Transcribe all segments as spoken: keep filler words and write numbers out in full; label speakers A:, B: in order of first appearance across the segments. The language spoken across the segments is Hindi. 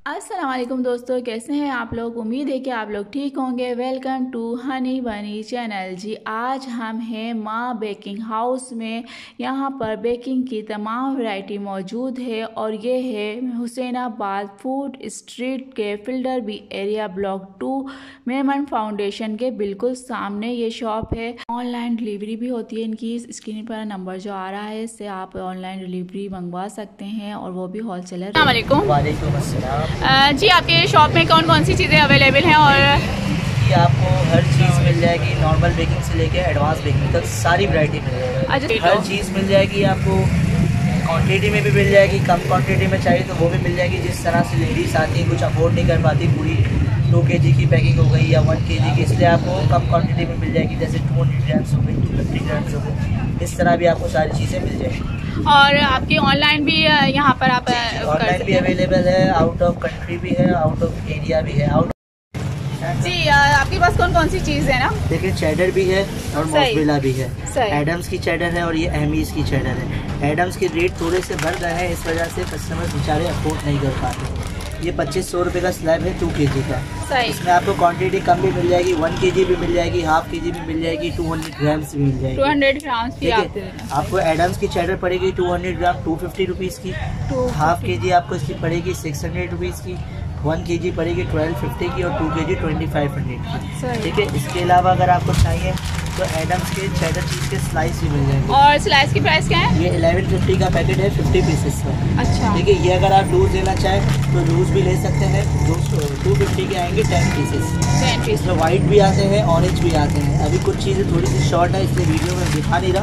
A: अस्सलाम वालेकुम दोस्तों, कैसे हैं आप लोग। उम्मीद है कि आप लोग ठीक होंगे। वेलकम टू हनी बनी चैनल। जी आज हम हैं माँ बेकिंग हाउस में। यहाँ पर बेकिंग की तमाम वैरायटी मौजूद है और ये है हुसैनाबाद फूड स्ट्रीट के Federal B area block two Memon foundation के बिल्कुल सामने ये शॉप है। ऑनलाइन डिलीवरी भी होती है। इनकी स्क्रीन पर नंबर जो आ रहा है इससे आप ऑनलाइन डिलीवरी मंगवा सकते हैं और वो भी होलसेलर। अस्सलाम वालेकुम।
B: वालेकुम अस्सलाम।
A: जी आपके शॉप में कौन कौन सी चीज़ें अवेलेबल हैं? और
B: जी आपको हर चीज़ मिल जाएगी, नॉर्मल बेकिंग से लेके एडवांस बेकिंग तक सारी वैरायटी मिल जाएगी।
A: अच्छा,
B: हर चीज़ मिल जाएगी आपको। क्वांटिटी में भी मिल जाएगी, कम क्वांटिटी में चाहिए तो वो भी मिल जाएगी। जिस तरह से लेडीज़ आती है, कुछ अफोर्ड नहीं कर पाती, पूरी टू के जी की पैकिंग हो गई या वन के जी की, इसलिए आपको कम क्वान्टिटी में मिल जाएगी। जैसे टू हंड्रेड ग्राम्स हो गई, टू फिफ्टी ग्राम्स हो गई, इस तरह भी आपको सारी चीज़ें मिल जाएगी।
A: और आपकी ऑनलाइन भी यहाँ पर आप
B: ऑनलाइन भी अवेलेबल है, आउट ऑफ कंट्री भी है, आउट ऑफ एरिया भी है। आउट
A: जी आपके पास कौन कौन सी चीज़ है ना?
B: देखिए चेडर भी है और मोज़रेला भी है।
A: सही।
B: एडम्स की चेडर है और ये एमीज की चेडर है। एडम्स के रेट थोड़े से बढ़ गए हैं, इस वजह से कस्टमर बेचारे अफोर्ड नहीं कर पाते। ये पच्चीस सौ रुपये का स्लैब है टू के जी का।
A: सही।
B: इसमें आपको क्वांटिटी कम भी मिल जाएगी, वन के जी भी मिल जाएगी, हाफ के जी भी मिल जाएगी, टू हंड्रेड ग्राम्स भी मिल जाएगी।
A: टू हंड्रेड ग्राम्स भी आते हैं।
B: आपको एडम्स की चेडर पड़ेगी two hundred gram two fifty rupees की। हाफ के जी आपको इसकी पड़ेगी सिक्स हंड्रेड रुपीज़ की। वन के जी पड़ेगी ट्वेल्व फिफ्टी की और to K G twenty five hundred की। ठीक है। इसके अलावा अगर आपको चाहिए तो एडम्स के चेडर चीज़ के स्लाइस भी मिल जाएंगे।
A: और स्लाइस की प्राइस क्या है?
B: ये इलेवन फिफ्टी का पैकेट है, फिफ्टी पीसेस का।
A: अच्छा।
B: ठीक है। ये अगर आप लूज लेना चाहें तो लूज भी ले सकते हैं। टू फिफ्टी के आएंगे टेन पीसेस।
A: टेन पीस
B: इसमें वाइट भी आते हैं, ऑरेंज भी आते हैं। अभी कुछ चीज़ें थोड़ी सी शॉर्ट है इसलिए वीडियो में दिखा नहीं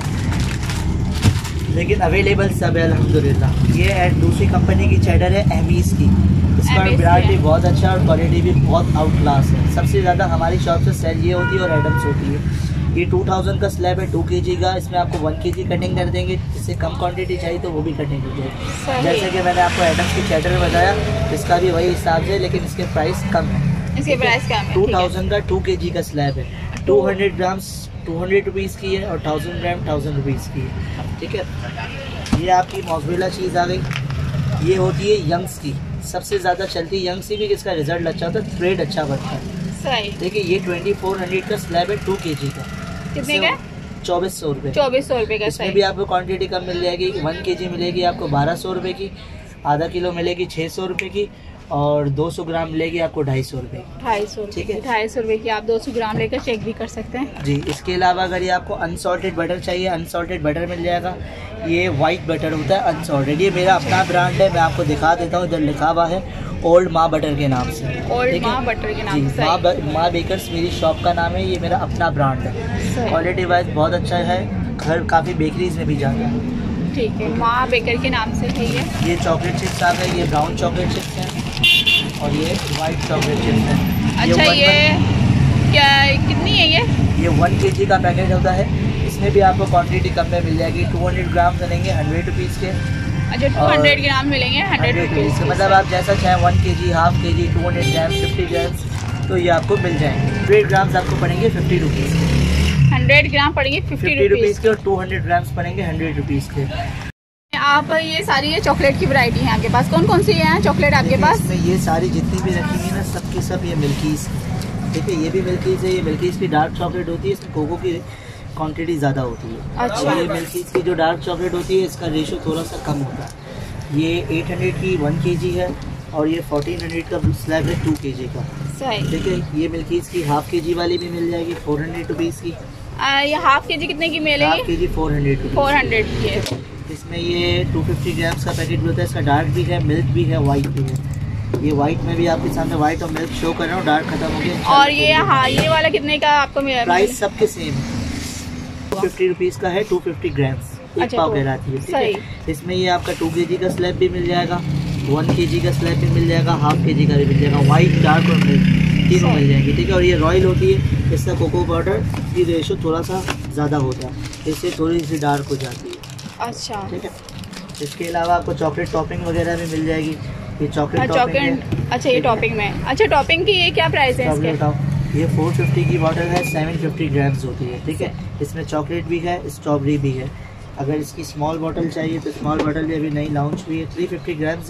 B: रहा, लेकिन अवेलेबल सब है अल्हम्दुलिल्लाह। ये दूसरी कंपनी की चेडर है एमीज की। इसका ब्रांड भी बहुत अच्छा और क्वालिटी भी बहुत आउट क्लास है। सबसे ज़्यादा हमारी शॉप से सेल ये होती है और एडम्स होती है। ये टू थाउजेंड का स्लैब है टू के जी का। इसमें आपको वन के जी कटिंग कर देंगे, इससे कम क्वांटिटी चाहिए तो वो भी कटिंग हो जाएगी। जैसे कि मैंने आपको एडम्स की चेडर में बताया, इसका भी वही हिसाब से, लेकिन इसके प्राइस कम है।
A: इसके प्राइस कम है।
B: टू थाउजेंड का टू के जी का स्लैब है। Two hundred grams two hundred rupees की है और थाउजेंड ग्राम थाउजेंड रुपीज़ की है। ठीक है। ये आपकी मोज़रेला चीज़ आ गई। ये होती है यंग्स की, सबसे ज़्यादा चलती यंग्स की भी, इसका रिजल्ट अच्छा होता है, थ्रेड अच्छा बनता है।
A: सही।
B: देखिए ये ट्वेंटी फोर हंड्रेड का स्लैब है टू के जी का।
A: कितने का?
B: चौबीस सौ रुपये।
A: चौबीस सौ रुपये का।
B: इसमें भी आपको क्वांटिटी कम मिल जाएगी। वन के जी मिलेगी आपको बारह सौ रुपये की, आधा किलो मिलेगी छः सौ रुपये की और दो सौ ग्राम मिलेगी आपको ढाई सौ रुपये की।
A: ढाई सौ ठीक है। ढाई सौ रुपये की आप दो सौ ग्राम लेकर चेक भी कर सकते हैं। जी।
B: इसके अलावा अगर ये आपको अनसॉल्टेड बटर चाहिए, अनसॉल्टेड बटर मिल जाएगा। ये वाइट बटर होता है अनसॉल्टेड। ये मेरा अपना ब्रांड है, मैं आपको दिखा देता हूँ। इधर लिखा हुआ है ओल्ड माँ बटर के नाम से।
A: ओल्ड माँ बटर के नाम से।
B: माँ माँ बेकर्स मेरी शॉप का नाम है। ये मेरा अपना ब्रांड है। क्वालिटी वाइज बहुत अच्छा है, घर काफ़ी बेकरीज में भी जाता है। ठीक
A: है। माँ बेकर के नाम से है ये।
B: ये चॉकलेट चिप्स आ गए, ये ब्राउन चॉकलेट चिप्स हैं और ये वाइट चॉकलेट चिप्स हैं।
A: अच्छा ये, ये क्या कितनी है ये?
B: ये वन के जी का पैकेट होता है। इसमें भी आपको क्वांटिटी कम में मिल जाएगी। टू हंड्रेड ग्राम मिलेंगे हंड्रेड रुपीज़ के।
A: अच्छा टू हंड्रेड ग्राम मिलेंगे हंड्रेड रुपीज़ के।
B: मतलब आप जैसा चाहें one K G, half K G, two hundred gram, fifty grams, तो ये आपको मिल जाएंगे। हंड्रेड ग्राम्स आपको पड़ेंगे फिफ्टी रुपीज़ के।
A: हंड्रेड ग्राम पड़ेंगे फिफ्टी रुपीज़
B: के और टू हंड्रेड ग्राम्स पड़ेंगे हंड्रेड रुपीज़ के।
A: आप ये सारी ये चॉकलेट की वैरायटी है आपके पास? कौन कौन सी है चॉकलेट आपके पास?
B: इसमें ये सारी जितनी भी रखेंगी ना, सब की सब ये मिल्कीज़। ठीक है। ये भी मिल्कीज़ है। ये मिल्कीज़ की डार्क चॉकलेट होती है, इसमें कोको की क्वांटिटी ज़्यादा होती है। अच्छा। ये मिल्कीज़ की जो डार्क चॉकलेट होती है इसका रेशो थोड़ा सा कम होता है। ये एट हंड्रेड की वन के जी है और ये फोर्टीन हंड्रेड का स्लैब है टू के जी का। सही। ठीक है। ये मिल्कीज़ की हाफ के जी वाली भी मिल जाएगी फोर हंड्रेड रुपीज़ की।
A: आ, ये हाफ के जी कितने की मिलेगी?
B: Half K G four hundred
A: four hundred की है।
B: इसमें ये टू फिफ्टी ग्राम्स का पैकेट भी होता है। इसका डार्क भी है, मिल्क भी है, वाइट भी है। ये वाइट में भी आपके सामने वाइट और मिल्क शो कर रहा हूँ, डार्क खत्म हो गया।
A: और ये हाँ ये वाला कितने का आपको मिलेगा? प्राइस
B: सबके सेम है। टू फिफ्टी रुपीज़ का है, टू फिफ्टी ग्राम्स एक पाव कहलाती है। ठीक है। इसमें ये आपका टू के जी का स्लैब भी मिल जाएगा, वन के जी का स्लैब भी मिल जाएगा, हाफ के जी का भी मिल जाएगा। वाइट, डार्क और मिल्क तीनों मिल जाएंगे। ठीक है। और ये रॉयल होती है, इसका कोको पाउडर की रेशो थोड़ा सा ज़्यादा होता है, इससे थोड़ी सी डार्क हो जाती है।
A: अच्छा।
B: ठीक है। इसके अलावा आपको चॉकलेट टॉपिंग वगैरह भी मिल जाएगी। ये चॉकलेट टॉपिंग।
A: अच्छा ये टॉपिंग में। अच्छा टॉपिंग की ये क्या प्राइस है इसके?
B: ये फोर फिफ्टी की बॉटल है, सेवन फिफ्टी ग्राम्स होती है। ठीक है। इसमें चॉकलेट भी है, स्ट्रॉबेरी भी है। अगर इसकी स्मॉल बॉटल चाहिए तो स्मॉल बॉटल भी अभी नई लॉन्च हुई है, थ्री फिफ्टी ग्राम्स है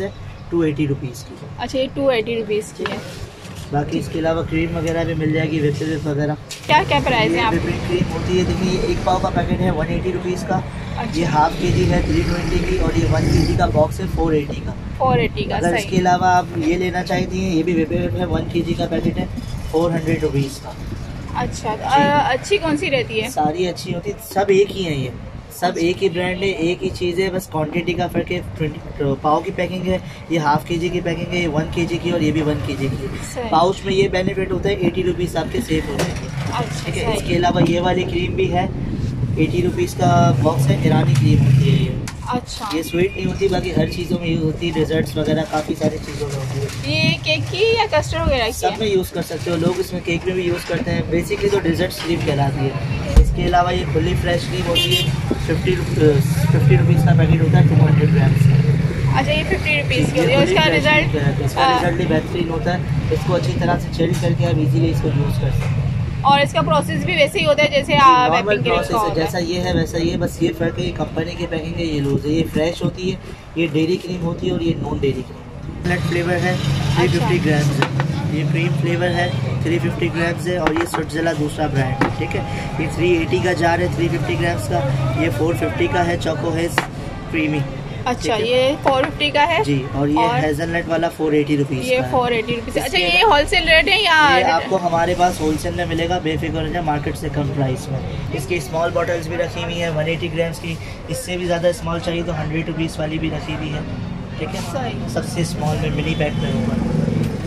B: टू एटी रुपीज़ की।
A: अच्छा, ये टू एटी रुपीज़ की है।
B: बाकी इसके अलावा क्रीम वगैरह भी मिल जाएगी, विपिंग वगैरह।
A: क्या क्या प्राइस है?
B: विपिंग क्रीम होती है, देखिए एक पाव का पैकेट है वन एटी रुपीज़ का। अच्छा। ये हाफ के जी है थ्री ट्वेंटी की, और ये वन के जी का बॉक्स है फोर एटी का।
A: फोर एटी का।
B: अगर इसके अलावा आप ये लेना चाहती हैं, ये भी विपिंग है, वन के जी का पैकेट है फोर हंड्रेड रुपीज़ का।
A: अच्छा, आ, अच्छी कौन सी रहती है?
B: सारी अच्छी होती है, सब एक ही है, ये सब अच्छा। एक ही ब्रांड है, एक ही चीज़ है, बस क्वांटिटी का फ़र्क है। ट्वेंटी पाव की पैकिंग है, ये हाफ के जी की पैकिंग है, ये वन के जी की, और ये भी वन के जी की। पाउच में ये बेनिफिट होता है एटी रुपीज़ आपके सेव हो जाएंगे। ठीक है। इसके अलावा ये वाली क्रीम भी है, एटी रुपीज़ का बॉक्स है, ईरानी क्रीम होती है ये।
A: अच्छा।
B: ये स्वीट नहीं होती, बाकी हर चीज़ों में यूज़ होती है, डेजर्ट्स वगैरह काफ़ी सारी चीज़ों में होती है।
A: ये केक की या कस्टर्ड वगैरह की?
B: सब में यूज़ कर सकते हो, लोग इसमें केक में भी यूज़ करते हैं। बेसिकली तो डेजर्ट क्रीम कहलाती है। इसके अलावा ये खुली फ्रेश क्रीम होती है, फिफ्टी फिफ्टी रुपीज़ का पैकेट होता है, टू हंड्रेड ग्राम्स का।
A: अच्छा, ये फिफ्टी रुपीज़ की होती है। उसका रिजल्ट
B: इसका रिजल्ट भी बेहतरीन होता है। इसको अच्छी तरह से चिल्ड करके आप इजीली इसको यूज़ कर सकते हैं।
A: और इसका प्रोसेस भी वैसे ही होता है जैसे
B: नॉर्मल प्रोसेस है, जैसा ये है वैसा ये, बस ये फ़र्क है ये कंपनी की पैकिंग है, ये लूज है। ये फ्रेश होती है, ये डेयरी क्रीम होती है, और ये non dairy cream. Nut flavour है, थ्री फिफ्टी ग्राम्स है। ये क्रीम फ्लेवर है, थ्री फिफ्टी ग्राम्स है, और ये सुटज़ला दूसरा ब्रांड है। ठीक है। ये थ्री एटी का जार है थ्री फिफ्टी ग्राम्स का, ये फोर फिफ्टी का है चोको हेज़ क्रीमी।
A: अच्छा, ये फोर फिफ्टी का है
B: जी, और ये हेज़लनट वाला फोर एटी रुपीज़
A: ये फोर एटी रुपीज़। अच्छा, ये होलसेल रेट है या?
B: ये आपको हमारे पास होलसेल में मिलेगा, बेफिक्र हो जाए, मार्केट से कम प्राइस में। इसकी स्मॉल बॉटल्स भी रखी हुई है वन एटी ग्राम्स की। इससे भी ज़्यादा स्मॉल चाहिए तो हंड्रेड रुपीज़ वाली भी रखी हुई है। ठीक है। सबसे स्मॉल में मिनी पैक में होगा।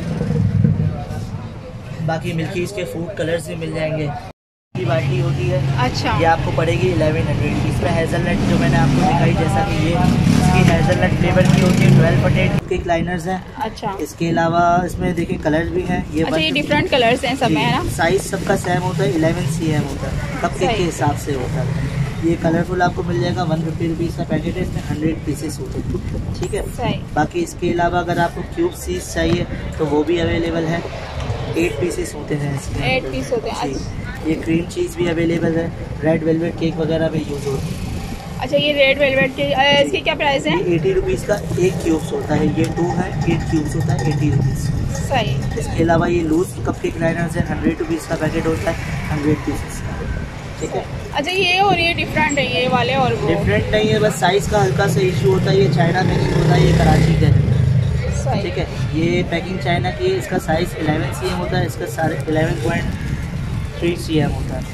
B: बाकी मिल्की इसके फूड कलर्स भी मिल जाएंगे। की बाटी होती है। अच्छा। ये आपको पड़ेगी इलेवन हंड्रेड की। इसमें हेज़लनट जो मैंने आपको दिखाई, जैसा कि ये इसकी हेज़लनट फ्लेवर की होती है, ट्वेल्व पटेट केक लाइनर्स हैं। अच्छा। इसके अलावा इसमें देखिए कलर्स भी हैं। ये
A: अच्छा, ये डिफरेंट कलर्स हैं सब में, है ना?
B: साइज सबका सेम होता है, इलेवन सी एम होता है, कप केक के हिसाब से होता है। ये कलरफुल आपको मिल जाएगा, वन फिफ्टी रुपीज़ का पैकेट है, इसमें हंड्रेड पीसेस होते हैं। ठीक है। बाकी इसके अलावा अगर आपको क्यूब सीज चाहिए तो वो भी अवेलेबल है, एट पीसेस होते हैं इसमें।
A: एट पीस होते हैं।
B: ये क्रीम चीज़ भी अवेलेबल है, रेड वेलवेट केक वगैरह भी यूज़ होती है।
A: अच्छा, ये रेड वेलवेट के इसकी क्या प्राइस है?
B: एटी रुपीज़ का एक क्यूब्स होता है, ये टू है, एट क्यूब्स होता है, एटी रुपीज़।
A: सही।
B: इसके अलावा ये लूज कप केक लाइनर्स है, हंड्रेड रुपीज़ का पैकेट होता है, हंड्रेड पीसेस का। ठीक है।
A: अच्छा, ये और ये डिफरेंट है, ये वाले और वो
B: डिफरेंट नहीं है, बस साइज़ का हल्का सा इशू होता है। ये चाइना में नहीं होता है, ये कराची का है। ठीक है। ये पैकिंग चाइना की है, इसका साइज़ इलेवन सी एम होता है, इसका सारे eleven point three C M होता है।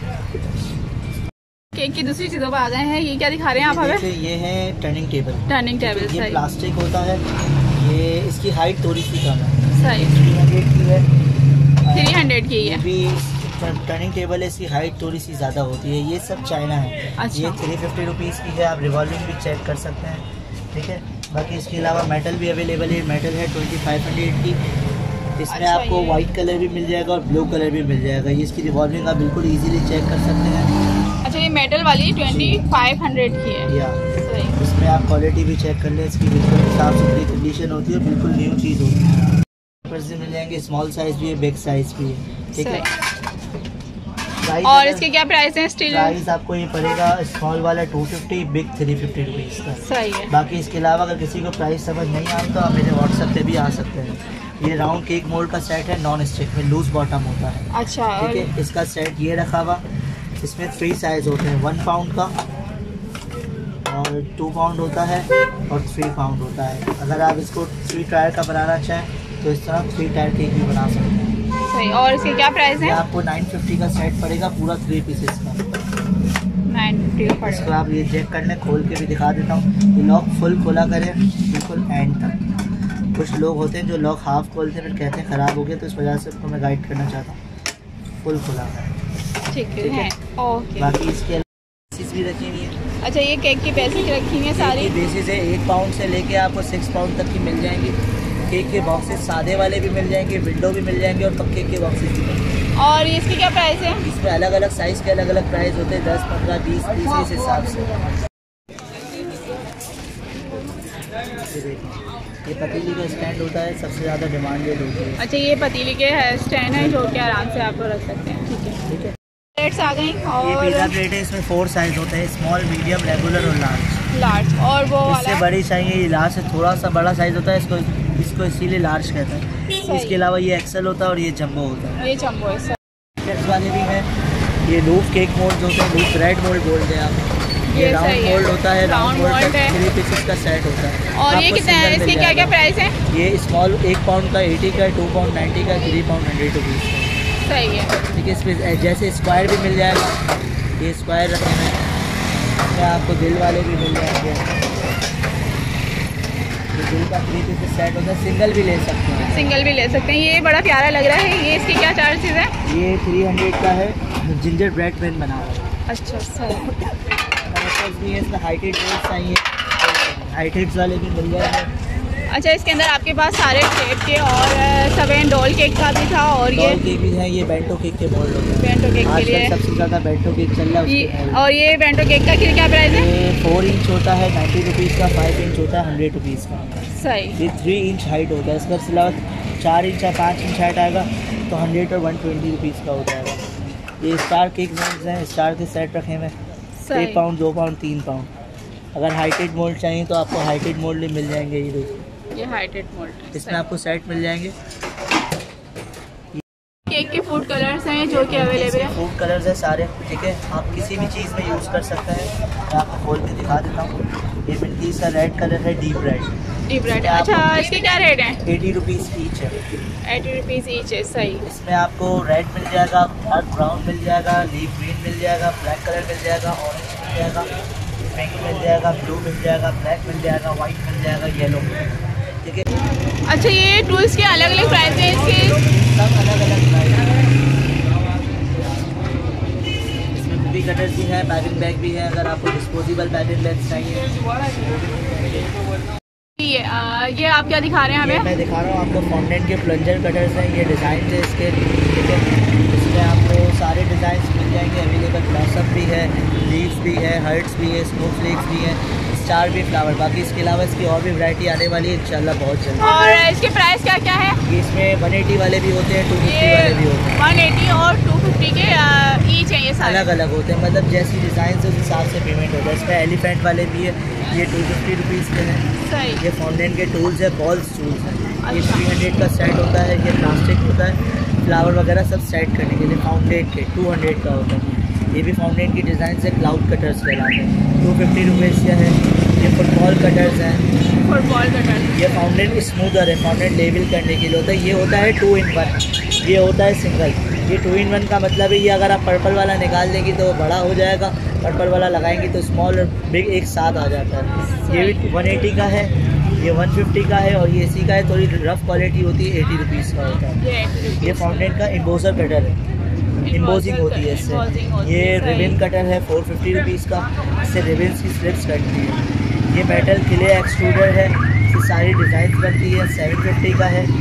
A: केक की दूसरी चीज़ों पर आ गए हैं। ये क्या दिखा रहे हैं आप हमें?
B: ये है टर्निंग टेबल।
A: Turning table.
B: ये प्लास्टिक होता है, ये इसकी हाइट थोड़ी सी कम है।
A: सही।
B: थ्री हंड्रेड की है।
A: थ्री हंड्रेड की है।
B: भी टर्निंग टेबल है, इसकी हाइट थोड़ी सी ज़्यादा होती है। ये सब चाइना है। अच्छा। ये थ्री फिफ्टी रुपीज़ की है, आप रिवॉल्विंग भी चेक कर सकते हैं। ठीक है। बाकी इसके अलावा मेटल भी अवेलेबल है, मेटल है ट्वेंटी फाइव हंड्रेड की। इसमें अच्छा, आपको वाइट कलर भी मिल जाएगा और ब्लू कलर भी मिल जाएगा। ये इसकी रिवॉल्विंग आप बिल्कुल इजीली चेक कर सकते हैं।
A: अच्छा, ये मेटल वाली ट्वेंटी फाइव हंड्रेड की है।
B: या इसमें आप क्वालिटी भी चेक कर लें, इसकी बिल्कुल साफ सुथरी कंडीशन होती है, बिल्कुल न्यू चीज़ होती है। पेपर्स भी मिल जाएंगे, स्मॉल साइज़ भी है, बिग साइज़ भी है। ठीक है।
A: और इसके क्या प्राइस है? स्टील
B: प्राइस आपको ये पड़ेगा स्मॉल वाला two fifty, big three fifty rupees का।
A: सही है।
B: बाकी इसके अलावा अगर किसी को प्राइस समझ नहीं आता तो आप मेरे व्हाट्सएप पे भी आ सकते हैं। ये राउंड केक मोल्ड का सेट है, नॉन स्टिक में, लूज बॉटम होता है।
A: अच्छा।
B: ठीक है। इसका सेट ये रखा हुआ, इसमें थ्री साइज़ होते हैं, वन पाउंड का और टू पाउंड होता है और थ्री पाउंड होता है। अगर आप इसको थ्री टायर का बनाना चाहें तो इस तरह थ्री टायर केक भी बना सकते हैं।
A: सही। और इसके क्या प्राइस है?
B: आपको नाइन फिफ्टी का सेट पड़ेगा, पूरा थ्री पीसेस का
A: नाइन फिफ्टी का पड़ेगा।
B: इसको आप ये चेक कर लें, खोल के भी दिखा देता हूँ। ये लॉक फुल खोला करें बिल्कुल एंड तक। कुछ लोग होते हैं जो लॉक हाफ खोलते हैं फिर कहते हैं ख़राब हो गया, तो इस वजह से उसको मैं गाइड करना चाहता हूँ, फुल खोला करें।
A: ठीक है। ओके।
B: बाकी इसके बेसिस भी रखी हुई है।
A: अच्छा, ये केक की बेसिस रखी हुई है सारी?
B: बेसिस है, एक पाउंड से लेके आपको सिक्स पाउंड तक की मिल जाएंगी। केक के बॉक्सेस सादे वाले भी मिल जाएंगे, विंडो भी मिल जाएंगे और कप केक के बॉक्सेस भी मिल जाएंगे।
A: और इसकी क्या प्राइस है?
B: इसमें अलग अलग साइज़ के अलग अलग प्राइस होते हैं, दस पंद्रह बीस तीस इस हिसाब से। ये पतीली का स्टैंड होता है, सबसे ज़्यादा डिमांडेड होती है।
A: अच्छा, ये पतीली के स्टैंड है जो कि आराम से आप रख सकते हैं। ठीक है। ठीक है। प्लेट्स आ गई। और
B: ये पिज़्ज़ा प्लेट है, इसमें फोर साइज़ होते हैं, स्मॉल, मीडियम, रेगुलर और लार्ज।
A: लार्ज। और वो वाला
B: इससे बड़ी चाहिए, ये लार्ज है, थोड़ा सा बड़ा साइज होता है इसको इसको इसीलिए लार्ज कहते हैं। इसके अलावा ये एक्सेल होता है और ये जंबो होता है।
A: ये जंबो है सर।
B: केक्स वाले भी हैं, ये लूफ केक मोल्ड होते हैं, लूफ ब्रेड मोल्ड बोलते हैं आप। ये, ये राउंड मोल्ड होता है, राउंड मोल्ड का थ्री पीसेस का सेट होता है।
A: और ये कितना है, इसके क्या क्या प्राइस है?
B: ये स्मॉल एक पाउंड का एटी का, टू पाउंड नाइन्टी का, थ्री पाउंड हंड्रेड रुपीज़ का।
A: सही है।
B: ठीक है, इसमें जैसे स्क्वायर भी मिल जाएगा, ये स्क्वायर रखे हैं, इसमें आपको दिल वाले भी मिल जाएंगे। ये दिल का थ्री पीसेस सेट होता है, सिंगल भी ले सकते हैं।
A: सिंगल भी ले सकते हैं। ये बड़ा प्यारा लग रहा है, ये इसके क्या चार्जेस है?
B: ये थ्री हंड्रेड का है, जिंजर ब्रेड पेन बना हुआ है।
A: अच्छा सर।
B: भी है, इसमें हाइटेड रोल्स चाहिए, हाइटेड वाले भी मिल जाएंगे।
A: अच्छा, इसके अंदर आपके पास सारे केक के और सेवन डॉल केक का भी था, और ये
B: केक भी है, ये बेंटो केक के मोल्ड होते हैं।
A: बेंटो केक के लिए
B: सबसे ज़्यादा बेंटो केक चल रहा है।
A: और ये बेंटो केक का क्या प्राइस है?
B: ये फोर इंच होता है नाइन्टी रुपीज़ का, फाइव इंच होता है हंड्रेड रुपीज़ का।
A: सही।
B: ये थ्री इंच हाइट होता है, इसका सिलावा चार इंच या पाँच इंच हाइट आएगा तो हंड्रेड और वन ट्वेंटी रुपीज़ का हो जाएगा। ये स्टार केक मोल्ड्स हैं, स्टार के सेट रखे हुए, एक पाउंड, दो पाउंड, तीन पाउंड। अगर हाइटेड मोल्ड चाहिए तो आपको हाइटेड मोल्ड भी मिल जाएंगे। ये देखिए,
A: ये हाइटेड मोल्ड,
B: इसमें आपको सेट मिल जाएंगे।
A: केक के फूड कलर्स हैं जो कि अवेलेबल है।
B: फूड कलर्स है सारे, ठीक है, आप किसी भी चीज़ में यूज़ कर सकते हैं। मैं आपको खोल के दिखा देता हूँ। ये मिलती इसका रेड कलर है, डीप रेड।
A: डीप रेड, अच्छा, इसके क्या रेट हैं?
B: एटी रुपीज़ ईच है।
A: एटी रुपीज़ ईच है, सही।
B: इसमें आपको रेड मिल जाएगा, डार्क ब्राउन मिल जाएगा, लीफ ग्रीन मिल जाएगा, ब्लैक कलर मिल जाएगा, ऑरेंज मिल जाएगा, पिंक मिल जाएगा, ब्लू मिल जाएगा, ब्लैक मिल जाएगा, वाइट मिल जाएगा, येलो, ठीक है।
A: अच्छा, ये टूल्स के अलग अलग प्राइस हैं इसके?
B: सब अलग अलग प्राइस है। इसमें कुकी कटर्स भी है, पैकिंग बैग भी है, अगर आपको डिस्पोजेबल पैकिंग बैग चाहिए।
A: ये आ, ये आप क्या दिखा रहे हैं हमें?
B: मैं दिखा रहा हूँ आपको फॉन्डेंट के प्लंजर कटर्स हैं, ये डिज़ाइन थे इसके, ठीक है। इसमें आपको सारे डिज़ाइन मिल जाएंगे अवेलेबल, ब्लॉसम भी है, लीव्स भी है, हर्ट्स भी है, स्नोफ्लेक्स भी है, स्टार भी, फ्लावर। बाकी इसके अलावा इसकी और भी वैरायटी आने वाली है इंशाल्लाह बहुत जल्द।
A: और इसके प्राइस क्या क्या है?
B: ये इसमें वन एटी वाले भी होते हैं, टू फिफ्टी वाले भी होते हैं।
A: वन एटी और टू फिफ्टी के ईच है, ये सारे
B: अलग अलग होते हैं, मतलब जैसी डिज़ाइन से उस हिसाब से पेमेंट होता है। इसमें एलिफेंट वाले भी है, ये टू फिफ्टी रुपीज़ के हैं।
A: सही।
B: ये फॉन्डेंट के टूल्स है, बॉल्स टूल्स हैं, ये थ्री हंड्रेड का सेट होता है। ये प्लास्टिक होता है, फ्लावर वगैरह सब सेट करने के लिए। फाउंटेन के टू हंड्रेड का होता है। ये भी फाउंटेन की डिज़ाइन से क्लाउड कटर्स कहलाते हैं, टू फिफ्टी रुपीज़ के है। ये फुटबॉल कटर्स हैं,
A: फुटबॉल कटर्स।
B: ये फाउंटेन स्मूदर है, फाउंटेन लेवल करने के लिए होता है। ये होता है टू इन वन, ये होता है सिंगल। ये टू इन वन का मतलब है ये अगर आप पर्पल वाला निकाल देंगी तो वो बड़ा हो जाएगा, पर्पल वाला लगाएंगी तो स्मॉल और बिग एक साथ आ जाता है। ये भी वन एटी का है, ये वन फिफ्टी का है, और ये इसी का है, थोड़ी रफ क्वालिटी होती है, एटी रुपीज़ का होता है। ये फाउंटेन का एम्बोजर कटर है, एम्बोजिंग होती है इससे। ये रिबन कटर है, फोर फिफ्टी रुपीज़ का, इससे रिबन्स की स्लिप्स कटती है। ये मेटल क्ले एक्सट्रूडर है, इससे सारी डिज़ाइन बनती है, सेवन फिफ्टी का है।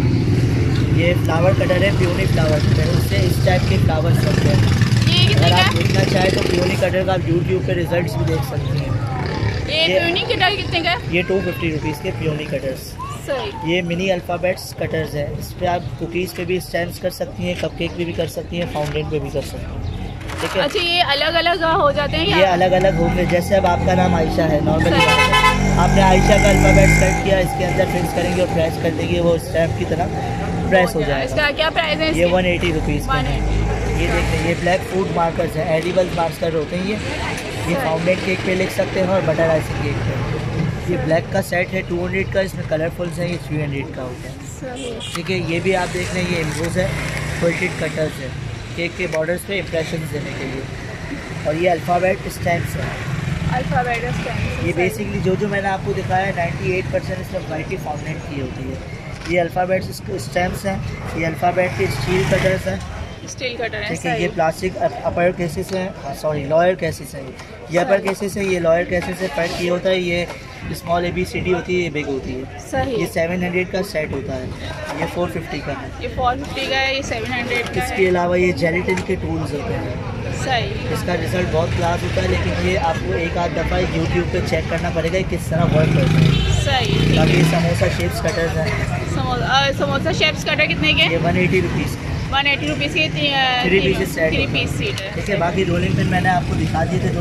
B: ये फ्लावर कटर है, प्योनी फ्लावर कटर, उससे इस टाइप के फ्लावर्स बनते हैं। अगर आप देखना चाहें तो प्योनी कटर का आप यूट्यूब पे रिजल्ट्स भी देख सकते हैं।
A: ये प्योनी कटर कितने का है?
B: ये टू फिफ्टी रुपीज़ के प्योनी कटर्स।
A: सही।
B: ये मिनी अल्फ़ाबेट्स कटर्स है, इस पर आप कुकीज़ पे भी स्टैम्प्स कर सकती हैं, कपकेक पे भी कर सकती हैं, फाउंटेन पे भी कर सकती हैं, ठीक है।
A: अच्छा, ये अलग अलग हो जाते हैं?
B: ये अलग अलग होंगे। जैसे अब आपका नाम आयशा है, नॉर्मली आपने आयशा का अल्फ़ाबेट सेट किया, इसके अंदर फिक्स करेंगे और प्रेस कर देंगे, वो स्टैम्प की तरह प्रेस हो जाएगा।
A: इसका क्या प्राइस है?
B: ये वन एटी रुपीज़ का है। ये देखिए, ये ब्लैक फूड मार्कर्स हैं, एडिबल मार्कर होते हैं। ये ये फाउंटेन केक पे लिख सकते हैं और बटर आइसिंग केक पे। ये ब्लैक का सेट है टू हंड्रेड का, इसमें कलरफुल्स हैं, ये थ्री हंड्रेड का होता है, ठीक है। ये भी आप देख लें, ये एम्बोज है, फोल्डेड कटर्स है, केक के बॉर्डर्स पे इंप्रेशन देने के लिए। और ये अल्फ़ाबेट स्टैम्प्स है,
A: अल्फ़ाबेट स्टैम्प्स।
B: ये बेसिकली जो जो मैंने आपको दिखाया है नाइन्टी एट परसेंट इसमें वैरायटी फाउंटेन की होती है। ये अल्फ़ाबेट स्टैम्प्स हैं, ये अल्फ़ाबेट के स्टील कटर्स हैं,
A: स्टील कटर है,
B: ठीक है। ये प्लास्टिक अपर केसेस हैं, सॉरी लॉयर केसेस हैं। ये अपर केसेस है, ये लॉयर केसेस है। फर्क ये होता है, ये small A B C D होती है, ये बिग होती है।
A: सही।
B: ये सेवन हंड्रेड का सेट होता है, ये फोर फिफ्टी का है।
A: ये फोर फिफ्टी का है, ये सेवन हंड्रेड का है।
B: इसके अलावा ये जेलेटिन के टूल्स होते हैं,
A: सही।
B: इसका रिजल्ट बहुत क्लास होता है, लेकिन ये आपको एक आध दफ़ा यूट्यूब पे चेक करना पड़ेगा किस तरह वर्क करता है।
A: सही।
B: बाकी समोसा शेप्स कटर्स हैं,
A: समोसा समोसा शेप्स कटर कितने के?
B: ये one eighty rupees
A: one eighty rupees के
B: three pieces set
A: three piece set है,
B: ठीक है। बाकी रोलिंग पिन मैंने आपको दिखा दिए थे दोनों,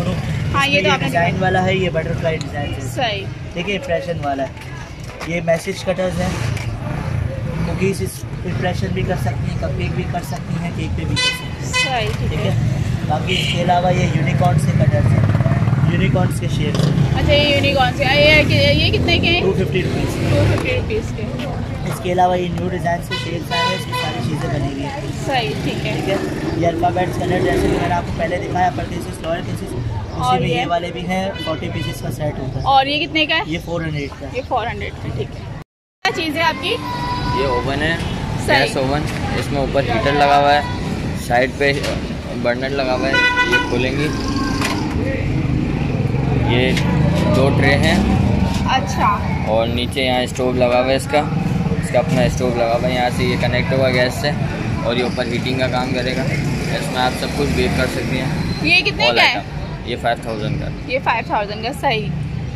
A: हाँ ये तो आपने
B: डिज़ाइन वाला है, ये बटरफ्लाई डिज़ाइन है।
A: सही।
B: देखिए इम्प्रेशन वाला है, ये मैसेज कटर्स हैं। कुकीज़ इम्प्रेशन भी कर सकती हैं, कपकेक भी कर सकती हैं, केक पे भी कर सकती हैं।
A: सही,
B: ठीक है। बाकी इसके अलावा ये यूनिकॉर्न से कटर्स हैं, यूनिकॉर्न्स के शेप्स हैं।
A: अच्छा ये यूनिकॉर्न से, ये ये कितने के हैं?
B: Two fifty rupees
A: two fifty rupees के।
B: इसके अलावा ये न्यू डिज़ाइन के शेप्स आए हैं, इसमें सारी चीज़ें बनी हुई हैं।
A: सही, ठीक है।
B: ठीक है। ये अल्फ़ाबेट्स कलर जैसे कि मैंने आपको पहले दिखाया, अपर केसेस लोअर केसेस, उसी में ये वाले भी हैं। फोर्टी पीसेस का सेट होता है।
A: और ये कितने का है?
B: ये फोर हंड्रेड का।
A: ये फोर हंड्रेड का, ठीक है। क्या चीज़ है आपकी?
C: ये ओवन है, गैस ओवन। इसमें ऊपर हीटर लगा हुआ है, साइड पे बर्नर लगा हुआ है। ये खोलेंगी, ये दो ट्रे हैं।
A: अच्छा।
C: और नीचे यहाँ स्टोव लगा हुआ है, इसका इसका अपना स्टोव लगा हुआ है। यहाँ से ये कनेक्ट होगा गैस से, और ये ऊपर हीटिंग का काम करेगा। इसमें आप सब कुछ बेक कर सकती हैं।
A: ये कितने का है?
C: ये फाइव थाउजेंड का। ये
A: फाइव थाउजेंड का, सही।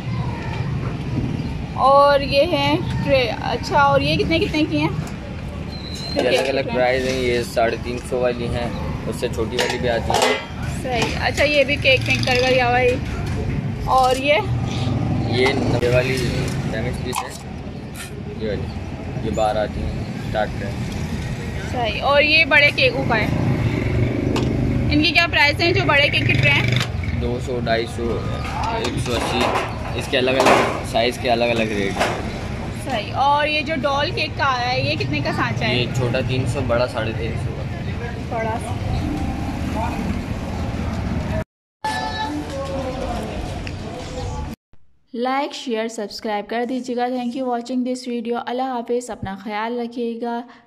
A: और ये है ट्रे। अच्छा, और ये कितने कितने की हैं?
C: ये अलग अलग प्राइस हैं। ये साढ़े तीन सौ वाली हैं, उससे छोटी वाली भी आती है।
A: सही। अच्छा, ये भी केक मेकर का लिया हुआ है। और ये
C: ये नब्बे वाली डैमेज पीस है, ये वाली, ये बाहर आती हैं स्टार्ट है।
A: सही। और ये बड़े केकों का है, इनकी क्या प्राइस हैं जो बड़े केक के ट्रे हैं?
C: दो सौ, ढाई सौ, एक सौ अस्सी। इसके अलग अलग साइज़ के अलग अलग रेट हैं।
A: सही। और ये जो डॉल केक का आया है, ये कितने का सांचा है?
C: ये छोटा तीन सौ, बड़ा साढ़े तीन सौ का।
A: बड़ा। लाइक शेयर सब्सक्राइब कर दीजिएगा। Thank you watching this video. अल्लाह हाफिज़। अपना ख्याल रखिएगा।